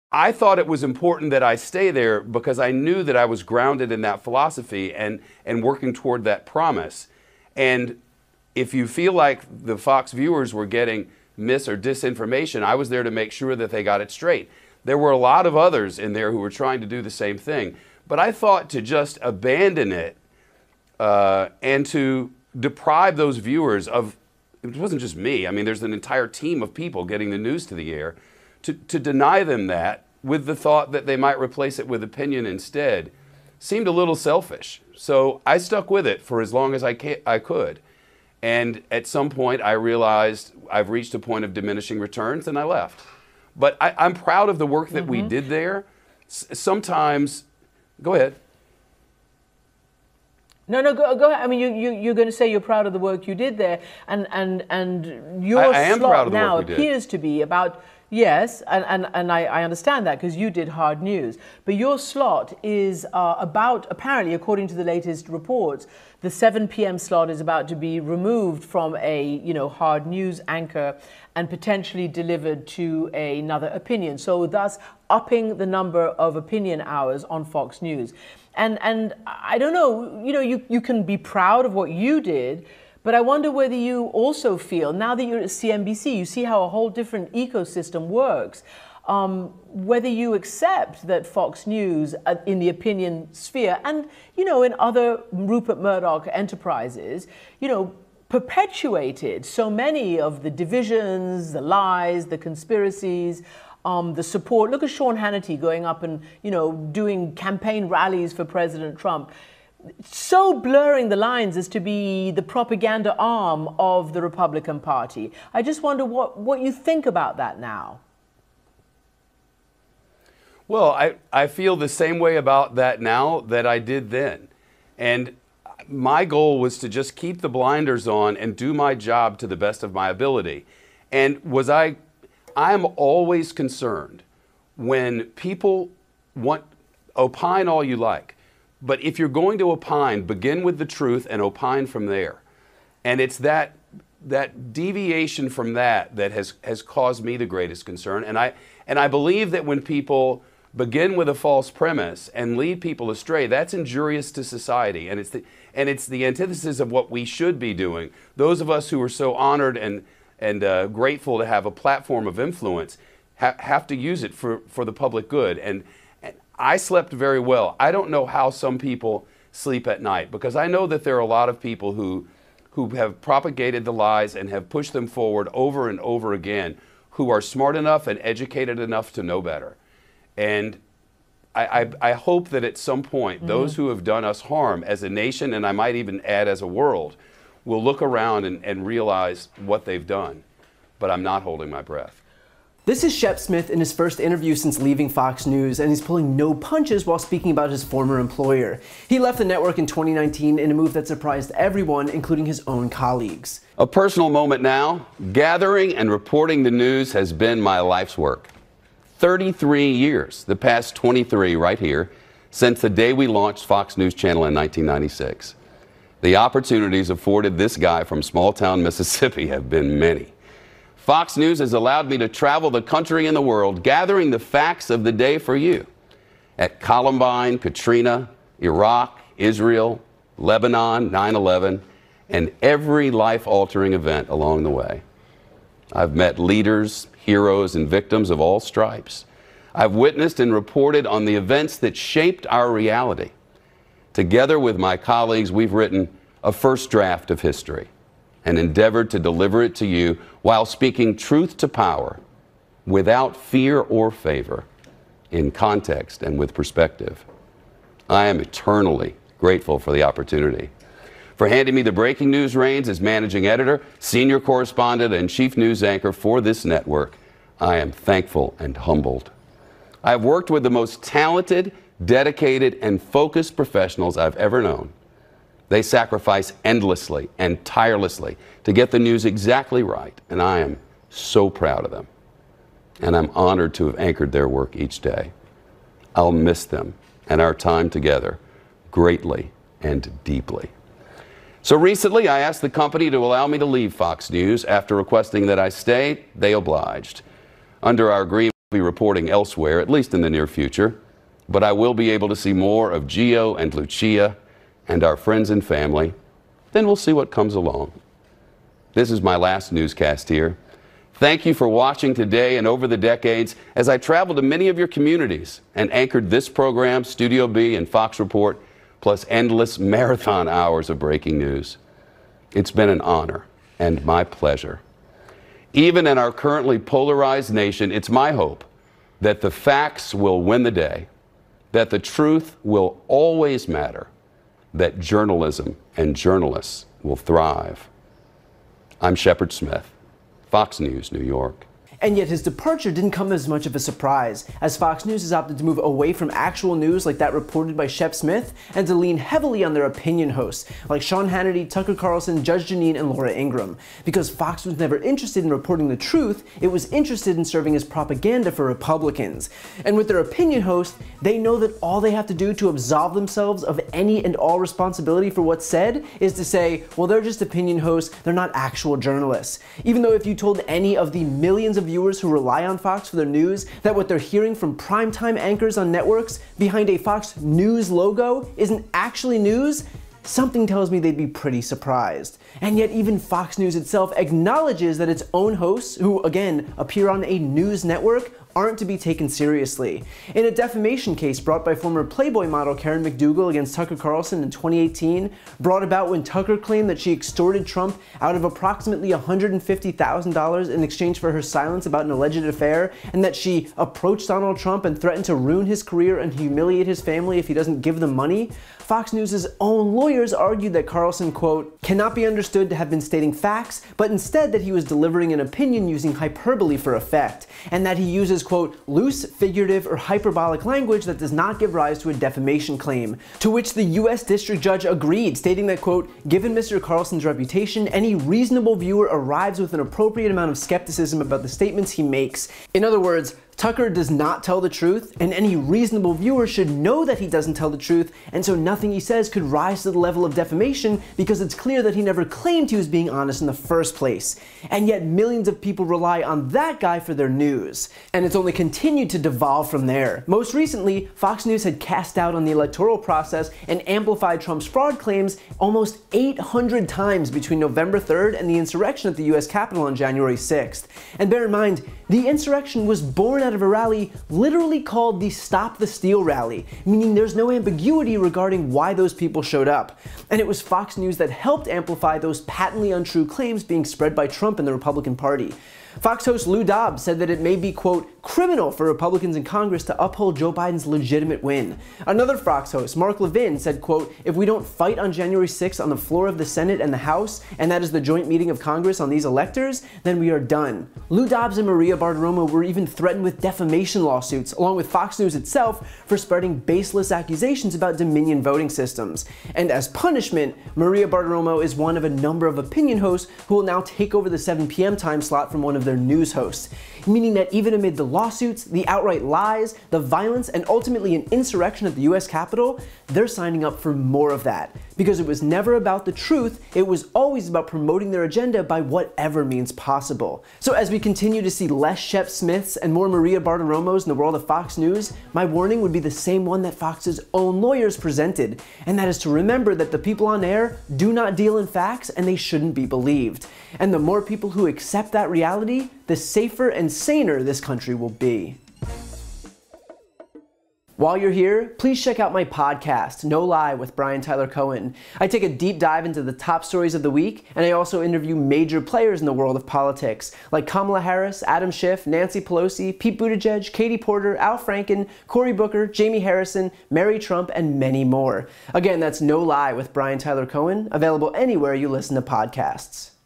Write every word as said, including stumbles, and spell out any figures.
I thought it was important that I stay there because I knew that I was grounded in that philosophy and, and working toward that promise. And if you feel like the Fox viewers were getting mis or disinformation, I was there to make sure that they got it straight. There were a lot of others in there who were trying to do the same thing. But I thought to just abandon it uh, and to deprive those viewers of, it wasn't just me, I mean, there's an entire team of people getting the news to the air, to, to deny them that with the thought that they might replace it with opinion instead seemed a little selfish. So I stuck with it for as long as I, ca- I could. And at some point I realized I've reached a point of diminishing returns and I left. But I, I'm proud of the work that mm-hmm. we did there. S- sometimes, go ahead. No, no, go, go ahead. I mean, you, you, you're going to say you're proud of the work you did there, and, and, and your I, I am slot proud of the now work we appears did. to be about, yes, and, and, and I, I understand that because you did hard news, but your slot is uh, about, apparently, according to the latest reports, the seven p m slot is about to be removed from a, you know, hard news anchor and potentially delivered to a, another opinion. So thus upping the number of opinion hours on Fox News. And and I don't know, you know, you, you can be proud of what you did, but I wonder whether you also feel, now that you're at C N B C, you see how a whole different ecosystem works, um, whether you accept that Fox News uh, in the opinion sphere and, you know, in other Rupert Murdoch enterprises, you know, perpetuated so many of the divisions, the lies, the conspiracies, Um, the support. Look at Sean Hannity going up and, you know, doing campaign rallies for President Trump. So blurring the lines as to be the propaganda arm of the Republican Party. I just wonder what, what you think about that now. Well, I, I feel the same way about that now that I did then. And my goal was to just keep the blinders on and do my job to the best of my ability. And was I I am always concerned when people want, opine all you like, but if you're going to opine, begin with the truth and opine from there. And it's that that deviation from that that has, has caused me the greatest concern. And I, and I believe that when people begin with a false premise and lead people astray, that's injurious to society. And it's the, and it's the antithesis of what we should be doing. Those of us who are so honored and and uh, grateful to have a platform of influence, ha- have to use it for, for the public good. And, and I slept very well. I don't know how some people sleep at night, because I know that there are a lot of people who, who have propagated the lies and have pushed them forward over and over again, who are smart enough and educated enough to know better. And I, I, I hope that at some point, mm-hmm. those who have done us harm as a nation, and I might even add as a world, will look around and, and realize what they've done. But I'm not holding my breath. This is Shep Smith in his first interview since leaving Fox News, and he's pulling no punches while speaking about his former employer. He left the network in twenty nineteen in a move that surprised everyone, including his own colleagues. A personal moment now. Gathering and reporting the news has been my life's work. thirty-three years, the past twenty-three right here, since the day we launched Fox News Channel in nineteen ninety-six. The opportunities afforded this guy from small-town Mississippi have been many. Fox News has allowed me to travel the country and the world, gathering the facts of the day for you. At Columbine, Katrina, Iraq, Israel, Lebanon, nine eleven, and every life-altering event along the way. I've met leaders, heroes, and victims of all stripes. I've witnessed and reported on the events that shaped our reality. Together with my colleagues, we've written a first draft of history and endeavored to deliver it to you while speaking truth to power, without fear or favor, in context and with perspective. I am eternally grateful for the opportunity. For handing me the breaking news reins as managing editor, senior correspondent, and chief news anchor for this network, I am thankful and humbled. I've worked with the most talented, dedicated, and focused professionals I've ever known. They sacrifice endlessly and tirelessly to get the news exactly right, and I am so proud of them. And I'm honored to have anchored their work each day. I'll miss them and our time together greatly and deeply. So recently, I asked the company to allow me to leave Fox News. After requesting that I stay, they obliged. Under our agreement, be reporting elsewhere, at least in the near future, but I will be able to see more of Gio and Lucia and our friends and family. Then we'll see what comes along. This is my last newscast here. Thank you for watching today and over the decades as I traveled to many of your communities and anchored this program, Studio B and Fox Report, plus endless marathon hours of breaking news. It's been an honor and my pleasure. Even in our currently polarized nation, it's my hope that the facts will win the day, that the truth will always matter, that journalism and journalists will thrive. I'm Shepard Smith, Fox News, New York. And yet his departure didn't come as much of a surprise, as Fox News has opted to move away from actual news like that reported by Shep Smith and to lean heavily on their opinion hosts like Sean Hannity, Tucker Carlson, Judge Jeanine, and Laura Ingraham. Because Fox was never interested in reporting the truth, it was interested in serving as propaganda for Republicans. And with their opinion host, they know that all they have to do to absolve themselves of any and all responsibility for what's said is to say, well, they're just opinion hosts, they're not actual journalists. Even though if you told any of the millions of viewers who rely on Fox for their news that what they're hearing from primetime anchors on networks behind a Fox News logo isn't actually news, something tells me they'd be pretty surprised. And yet even Fox News itself acknowledges that its own hosts, who again appear on a news network, aren't to be taken seriously. In a defamation case brought by former Playboy model Karen McDougal against Tucker Carlson in twenty eighteen, brought about when Tucker claimed that she extorted Trump out of approximately one hundred fifty thousand dollars in exchange for her silence about an alleged affair, and that she approached Donald Trump and threatened to ruin his career and humiliate his family if he doesn't give them money, Fox News' own lawyers argued that Carlson, quote, cannot be understood to have been stating facts, but instead that he was delivering an opinion using hyperbole for effect, and that he uses, quote, loose, figurative, or hyperbolic language that does not give rise to a defamation claim. To which the U S District Judge agreed, stating that, quote, given Mister Carlson's reputation, any reasonable viewer arrives with an appropriate amount of skepticism about the statements he makes. In other words, Tucker does not tell the truth, and any reasonable viewer should know that he doesn't tell the truth, and so nothing he says could rise to the level of defamation because it's clear that he never claimed he was being honest in the first place. And yet millions of people rely on that guy for their news. And it's only continued to devolve from there. Most recently, Fox News had cast doubt on the electoral process and amplified Trump's fraud claims almost eight hundred times between November third and the insurrection at the U S Capitol on January sixth. And bear in mind, the insurrection was born out of a rally literally called the Stop the Steal rally, meaning there's no ambiguity regarding why those people showed up. And it was Fox News that helped amplify those patently untrue claims being spread by Trump and the Republican Party. Fox host Lou Dobbs said that it may be, quote, criminal for Republicans in Congress to uphold Joe Biden's legitimate win. Another Fox host, Mark Levin, said, quote, if we don't fight on January sixth on the floor of the Senate and the House, and that is the joint meeting of Congress on these electors, then we are done. Lou Dobbs and Maria Bartiromo were even threatened with defamation lawsuits, along with Fox News itself, for spreading baseless accusations about Dominion voting systems. And as punishment, Maria Bartiromo is one of a number of opinion hosts who will now take over the seven p m time slot from one of their news hosts, meaning that even amid the lawsuits, the outright lies, the violence, and ultimately an insurrection at the U S Capitol, they're signing up for more of that. Because it was never about the truth, it was always about promoting their agenda by whatever means possible. So as we continue to see less Shep Smiths and more Maria Bartiromos in the world of Fox News, my warning would be the same one that Fox's own lawyers presented, and that is to remember that the people on air do not deal in facts and they shouldn't be believed. And the more people who accept that reality, the safer and saner this country will be. While you're here, please check out my podcast, No Lie with Brian Tyler Cohen. I take a deep dive into the top stories of the week, and I also interview major players in the world of politics, like Kamala Harris, Adam Schiff, Nancy Pelosi, Pete Buttigieg, Katie Porter, Al Franken, Cory Booker, Jamie Harrison, Mary Trump, and many more. Again, that's No Lie with Brian Tyler Cohen, available anywhere you listen to podcasts.